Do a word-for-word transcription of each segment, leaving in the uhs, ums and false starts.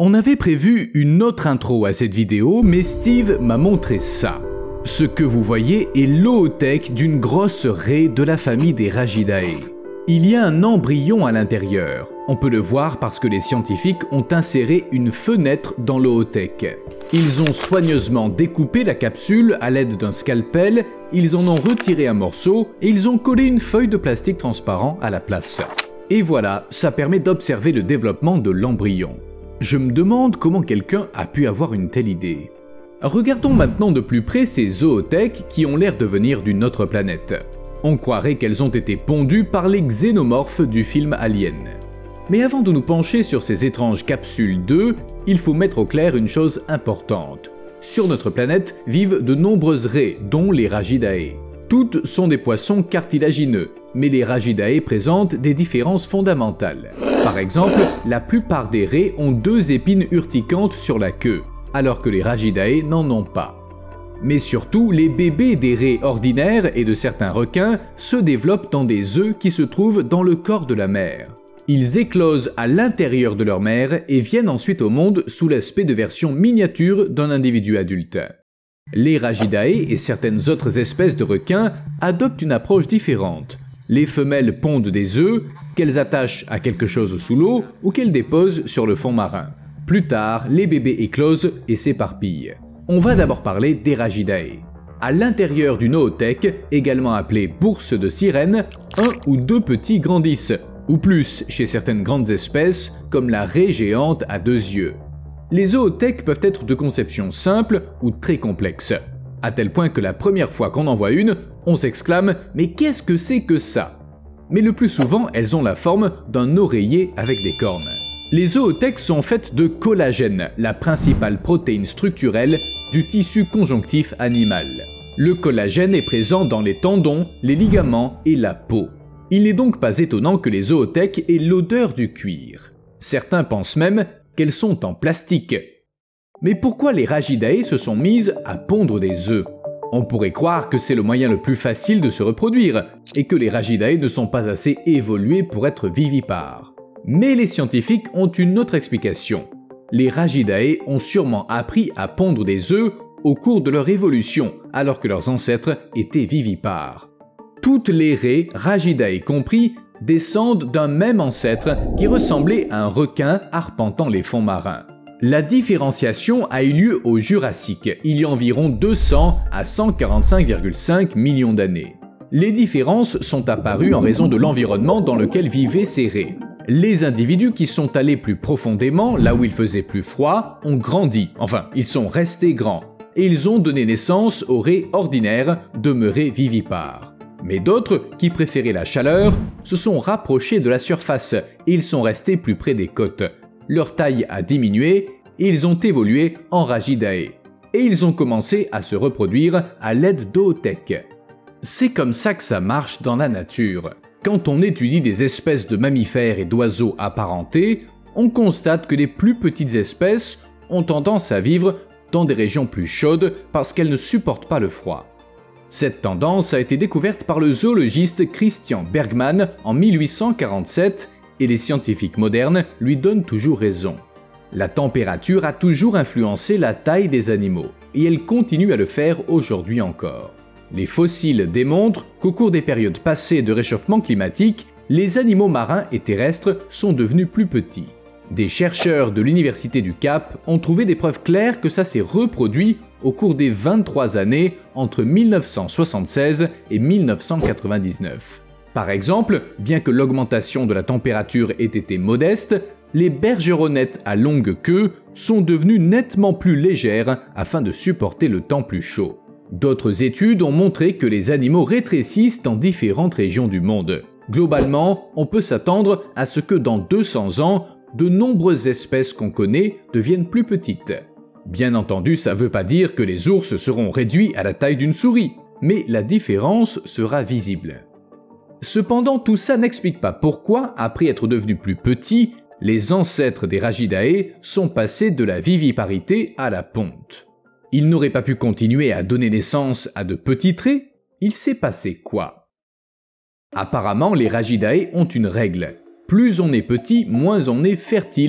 On avait prévu une autre intro à cette vidéo, mais Steve m'a montré ça. Ce que vous voyez est l'ootech d'une grosse raie de la famille des Ragidae. Il y a un embryon à l'intérieur. On peut le voir parce que les scientifiques ont inséré une fenêtre dans l'ootech. Ils ont soigneusement découpé la capsule à l'aide d'un scalpel, ils en ont retiré un morceau et ils ont collé une feuille de plastique transparent à la place. Et voilà, ça permet d'observer le développement de l'embryon. Je me demande comment quelqu'un a pu avoir une telle idée. Regardons maintenant de plus près ces zootech qui ont l'air de venir d'une autre planète. On croirait qu'elles ont été pondues par les xénomorphes du film Alien. Mais avant de nous pencher sur ces étranges capsules d'œufs, il faut mettre au clair une chose importante. Sur notre planète vivent de nombreuses raies, dont les Ragidae. Toutes sont des poissons cartilagineux, mais les Ragidae présentent des différences fondamentales. Par exemple, la plupart des raies ont deux épines urticantes sur la queue, alors que les Ragidae n'en ont pas. Mais surtout, les bébés des raies ordinaires et de certains requins se développent dans des œufs qui se trouvent dans le corps de la mère. Ils éclosent à l'intérieur de leur mère et viennent ensuite au monde sous l'aspect de version miniature d'un individu adulte. Les Ragidae et certaines autres espèces de requins adoptent une approche différente. Les femelles pondent des œufs, qu'elles attachent à quelque chose sous l'eau ou qu'elles déposent sur le fond marin. Plus tard, les bébés éclosent et s'éparpillent. On va d'abord parler des Ragidae. À l'intérieur d'une ootech, également appelée bourse de sirène, un ou deux petits grandissent, ou plus chez certaines grandes espèces comme la raie géante à deux yeux. Les ootech peuvent être de conception simple ou très complexe, à tel point que la première fois qu'on en voit une, on s'exclame « mais qu'est-ce que c'est que ça ?» Mais le plus souvent, elles ont la forme d'un oreiller avec des cornes. Les ootech sont faites de collagène, la principale protéine structurelle du tissu conjonctif animal. Le collagène est présent dans les tendons, les ligaments et la peau. Il n'est donc pas étonnant que les ootech aient l'odeur du cuir. Certains pensent même qu'elles sont en plastique. Mais pourquoi les Ragidae se sont mises à pondre des œufs? On pourrait croire que c'est le moyen le plus facile de se reproduire, et que les Ragidae ne sont pas assez évolués pour être vivipares. Mais les scientifiques ont une autre explication. Les Ragidae ont sûrement appris à pondre des œufs au cours de leur évolution, alors que leurs ancêtres étaient vivipares. Toutes les raies, Ragidae compris, descendent d'un même ancêtre qui ressemblait à un requin arpentant les fonds marins. La différenciation a eu lieu au Jurassique, il y a environ deux cents à cent quarante-cinq virgule cinq millions d'années. Les différences sont apparues en raison de l'environnement dans lequel vivaient ces raies. Les individus qui sont allés plus profondément, là où il faisait plus froid, ont grandi, enfin, ils sont restés grands, et ils ont donné naissance aux raies ordinaires demeurées vivipares. Mais d'autres, qui préféraient la chaleur, se sont rapprochés de la surface et ils sont restés plus près des côtes. Leur taille a diminué et ils ont évolué en Ragidae. Et ils ont commencé à se reproduire à l'aide d'ootech. C'est comme ça que ça marche dans la nature. Quand on étudie des espèces de mammifères et d'oiseaux apparentés, on constate que les plus petites espèces ont tendance à vivre dans des régions plus chaudes parce qu'elles ne supportent pas le froid. Cette tendance a été découverte par le zoologiste Christian Bergman en mille huit cent quarante-sept et les scientifiques modernes lui donnent toujours raison. La température a toujours influencé la taille des animaux et elle continue à le faire aujourd'hui encore. Les fossiles démontrent qu'au cours des périodes passées de réchauffement climatique, les animaux marins et terrestres sont devenus plus petits. Des chercheurs de l'Université du Cap ont trouvé des preuves claires que ça s'est reproduit au cours des vingt-trois années entre mille neuf cent soixante-seize et mille neuf cent quatre-vingt-dix-neuf. Par exemple, bien que l'augmentation de la température ait été modeste, les bergeronnettes à longue queue sont devenues nettement plus légères afin de supporter le temps plus chaud. D'autres études ont montré que les animaux rétrécissent dans différentes régions du monde. Globalement, on peut s'attendre à ce que dans deux cents ans, de nombreuses espèces qu'on connaît deviennent plus petites. Bien entendu, ça ne veut pas dire que les ours seront réduits à la taille d'une souris, mais la différence sera visible. Cependant, tout ça n'explique pas pourquoi, après être devenus plus petits, les ancêtres des Ragidae sont passés de la viviparité à la ponte. Ils n'auraient pas pu continuer à donner naissance à de petits traits? Il s'est passé quoi? Apparemment, les Ragidae ont une règle. Plus on est petit, moins on est fertile,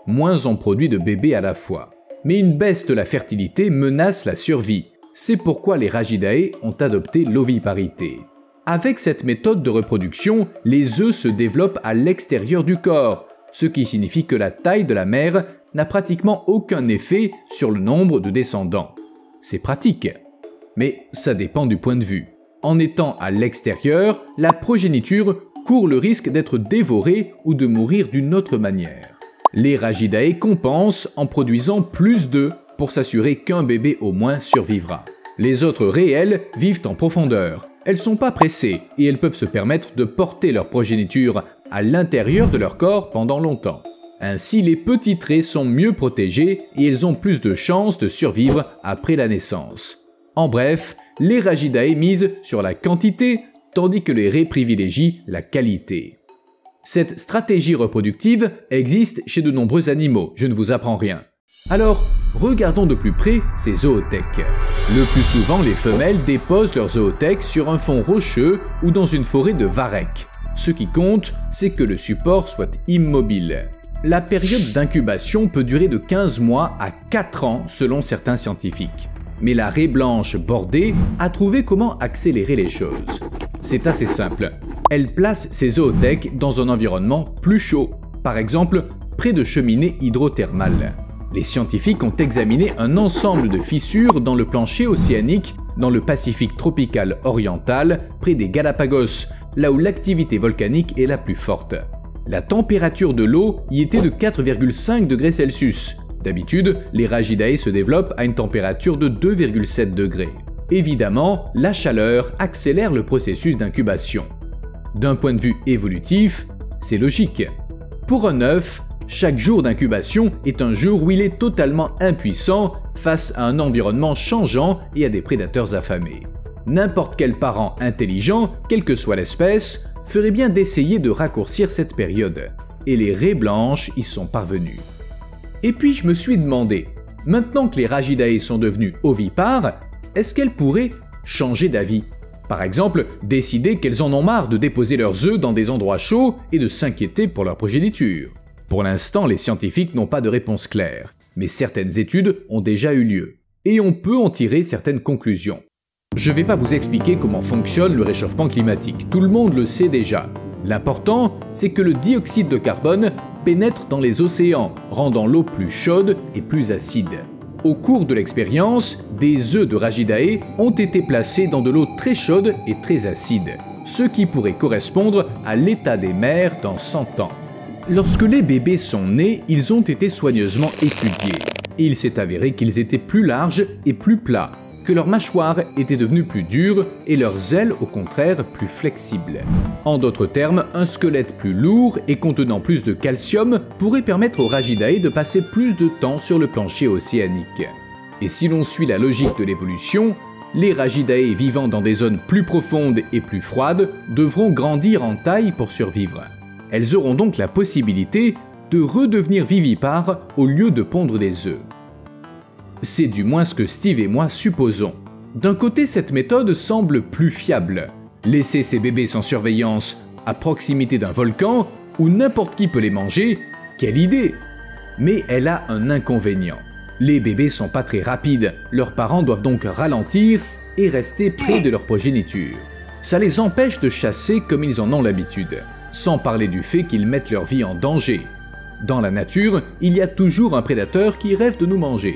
moins on produit de bébés à la fois. Mais une baisse de la fertilité menace la survie. C'est pourquoi les Ragidae ont adopté l'oviparité. Avec cette méthode de reproduction, les œufs se développent à l'extérieur du corps, ce qui signifie que la taille de la mère n'a pratiquement aucun effet sur le nombre de descendants. C'est pratique. Mais ça dépend du point de vue. En étant à l'extérieur, la progéniture court le risque d'être dévorée ou de mourir d'une autre manière. Les Ragidae compensent en produisant plus d'œufs pour s'assurer qu'un bébé au moins survivra. Les autres réelles vivent en profondeur. Elles sont pas pressées et elles peuvent se permettre de porter leur progéniture à l'intérieur de leur corps pendant longtemps. Ainsi, les petites raies sont mieux protégées et elles ont plus de chances de survivre après la naissance. En bref, les Ragidae misent sur la quantité, tandis que les raies privilégient la qualité. Cette stratégie reproductive existe chez de nombreux animaux, je ne vous apprends rien. Alors, regardons de plus près ces zoothèques. Le plus souvent, les femelles déposent leurs zoothèques sur un fond rocheux ou dans une forêt de varech. Ce qui compte, c'est que le support soit immobile. La période d'incubation peut durer de quinze mois à quatre ans selon certains scientifiques. Mais la raie blanche bordée a trouvé comment accélérer les choses. C'est assez simple. Elle place ses zoothèques dans un environnement plus chaud, par exemple près de cheminées hydrothermales. Les scientifiques ont examiné un ensemble de fissures dans le plancher océanique dans le Pacifique tropical oriental, près des Galapagos, là où l'activité volcanique est la plus forte. La température de l'eau y était de quatre virgule cinq degrés Celsius. D'habitude, les Ragidae se développent à une température de deux virgule sept degrés. Évidemment, la chaleur accélère le processus d'incubation. D'un point de vue évolutif, c'est logique. Pour un œuf, chaque jour d'incubation est un jour où il est totalement impuissant face à un environnement changeant et à des prédateurs affamés. N'importe quel parent intelligent, quelle que soit l'espèce, ferait bien d'essayer de raccourcir cette période. Et les raies blanches y sont parvenues. Et puis je me suis demandé, maintenant que les Ragidae sont devenues ovipares, est-ce qu'elles pourraient changer d'avis? Par exemple, décider qu'elles en ont marre de déposer leurs œufs dans des endroits chauds et de s'inquiéter pour leur progéniture. Pour l'instant, les scientifiques n'ont pas de réponse claire, mais certaines études ont déjà eu lieu, et on peut en tirer certaines conclusions. Je ne vais pas vous expliquer comment fonctionne le réchauffement climatique, tout le monde le sait déjà. L'important, c'est que le dioxyde de carbone pénètre dans les océans, rendant l'eau plus chaude et plus acide. Au cours de l'expérience, des œufs de Ragidae ont été placés dans de l'eau très chaude et très acide, ce qui pourrait correspondre à l'état des mers dans cent ans. Lorsque les bébés sont nés, ils ont été soigneusement étudiés. Il s'est avéré qu'ils étaient plus larges et plus plats, que leur mâchoire était devenue plus dure et leurs ailes au contraire plus flexibles. En d'autres termes, un squelette plus lourd et contenant plus de calcium pourrait permettre aux Ragidae de passer plus de temps sur le plancher océanique. Et si l'on suit la logique de l'évolution, les Ragidae vivant dans des zones plus profondes et plus froides devront grandir en taille pour survivre. Elles auront donc la possibilité de redevenir vivipares au lieu de pondre des œufs. C'est du moins ce que Steve et moi supposons. D'un côté, cette méthode semble plus fiable. Laisser ces bébés sans surveillance à proximité d'un volcan où n'importe qui peut les manger, quelle idée! Mais elle a un inconvénient. Les bébés sont pas très rapides, leurs parents doivent donc ralentir et rester près de leur progéniture. Ça les empêche de chasser comme ils en ont l'habitude, sans parler du fait qu'ils mettent leur vie en danger. Dans la nature, il y a toujours un prédateur qui rêve de nous manger.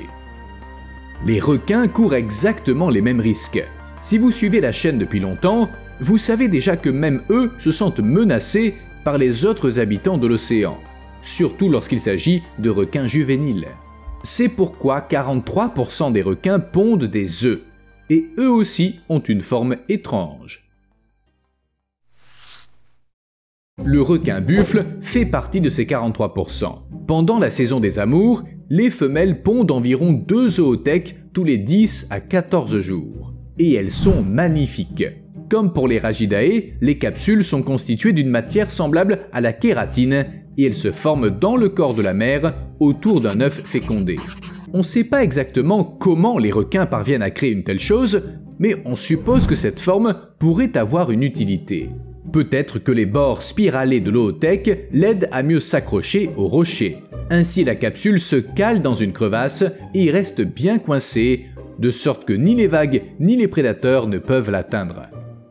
Les requins courent exactement les mêmes risques. Si vous suivez la chaîne depuis longtemps, vous savez déjà que même eux se sentent menacés par les autres habitants de l'océan, surtout lorsqu'il s'agit de requins juvéniles. C'est pourquoi quarante-trois pour cent des requins pondent des œufs, et eux aussi ont une forme étrange. Le requin buffle fait partie de ces quarante-trois pour cent. Pendant la saison des amours, les femelles pondent environ deux zoothèques tous les dix à quatorze jours. Et elles sont magnifiques. Comme pour les Ragidae, les capsules sont constituées d'une matière semblable à la kératine et elles se forment dans le corps de la mère autour d'un œuf fécondé. On ne sait pas exactement comment les requins parviennent à créer une telle chose, mais on suppose que cette forme pourrait avoir une utilité. Peut-être que les bords spiralés de l'oothèque l'aident à mieux s'accrocher aux rochers. Ainsi la capsule se cale dans une crevasse et y reste bien coincée, de sorte que ni les vagues ni les prédateurs ne peuvent l'atteindre.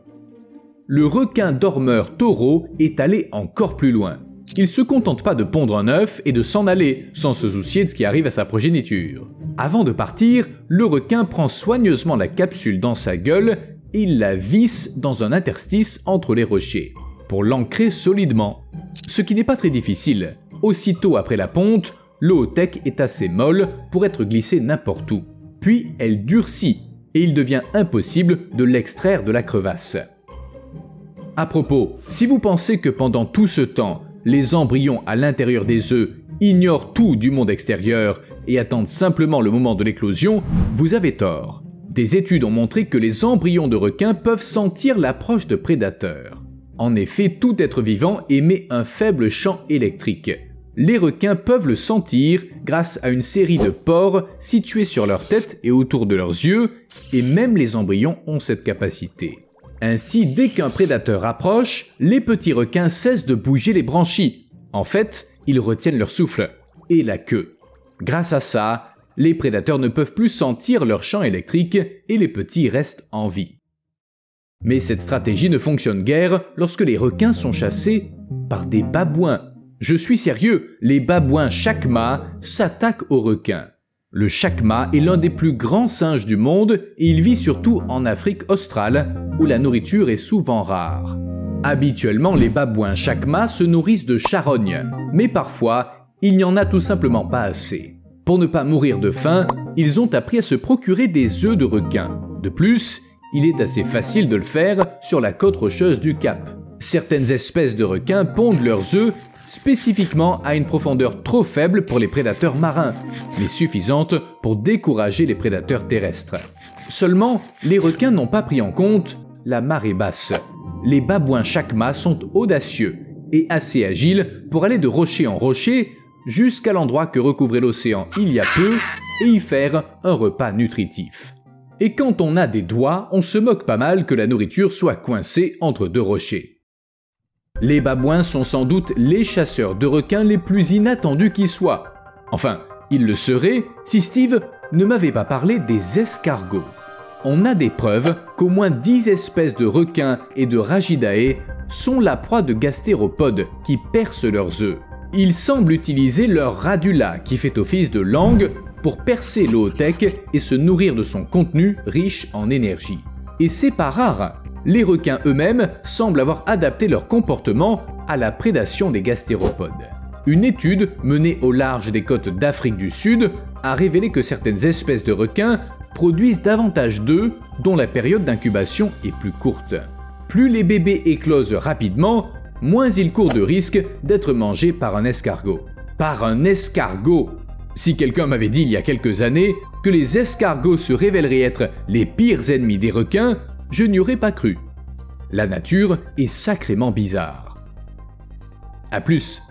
Le requin dormeur taureau est allé encore plus loin. Il ne se contente pas de pondre un œuf et de s'en aller, sans se soucier de ce qui arrive à sa progéniture. Avant de partir, le requin prend soigneusement la capsule dans sa gueule et il la visse dans un interstice entre les rochers, pour l'ancrer solidement. Ce qui n'est pas très difficile. Aussitôt après la ponte, l'ootech est assez molle pour être glissée n'importe où. Puis elle durcit et il devient impossible de l'extraire de la crevasse. À propos, si vous pensez que pendant tout ce temps, les embryons à l'intérieur des œufs ignorent tout du monde extérieur et attendent simplement le moment de l'éclosion, vous avez tort. Des études ont montré que les embryons de requins peuvent sentir l'approche de prédateurs. En effet, tout être vivant émet un faible champ électrique. Les requins peuvent le sentir grâce à une série de pores situés sur leur tête et autour de leurs yeux, et même les embryons ont cette capacité. Ainsi, dès qu'un prédateur approche, les petits requins cessent de bouger les branchies. En fait, ils retiennent leur souffle et la queue. Grâce à ça, les prédateurs ne peuvent plus sentir leur champ électrique et les petits restent en vie. Mais cette stratégie ne fonctionne guère lorsque les requins sont chassés par des babouins. Je suis sérieux, les babouins chacmas s'attaquent aux requins. Le chacma est l'un des plus grands singes du monde et il vit surtout en Afrique australe, où la nourriture est souvent rare. Habituellement, les babouins chacmas se nourrissent de charognes, mais parfois, il n'y en a tout simplement pas assez. Pour ne pas mourir de faim, ils ont appris à se procurer des œufs de requin. De plus, il est assez facile de le faire sur la côte rocheuse du Cap. Certaines espèces de requins pondent leurs œufs spécifiquement à une profondeur trop faible pour les prédateurs marins, mais suffisante pour décourager les prédateurs terrestres. Seulement, les requins n'ont pas pris en compte la marée basse. Les babouins chacmas sont audacieux et assez agiles pour aller de rocher en rocher jusqu'à l'endroit que recouvrait l'océan il y a peu et y faire un repas nutritif. Et quand on a des doigts, on se moque pas mal que la nourriture soit coincée entre deux rochers. Les babouins sont sans doute les chasseurs de requins les plus inattendus qui soient. Enfin, ils le seraient si Steve ne m'avait pas parlé des escargots. On a des preuves qu'au moins dix espèces de requins et de ragidae sont la proie de gastéropodes qui percent leurs œufs. Ils semblent utiliser leur radula qui fait office de langue pour percer l'ootech et se nourrir de son contenu riche en énergie. Et c'est pas rare. Les requins eux-mêmes semblent avoir adapté leur comportement à la prédation des gastéropodes. Une étude menée au large des côtes d'Afrique du Sud a révélé que certaines espèces de requins produisent davantage d'œufs dont la période d'incubation est plus courte. Plus les bébés éclosent rapidement, moins ils courent de risque d'être mangés par un escargot. Par un escargot! Si quelqu'un m'avait dit il y a quelques années que les escargots se révéleraient être les pires ennemis des requins, je n'y aurais pas cru. La nature est sacrément bizarre. A plus.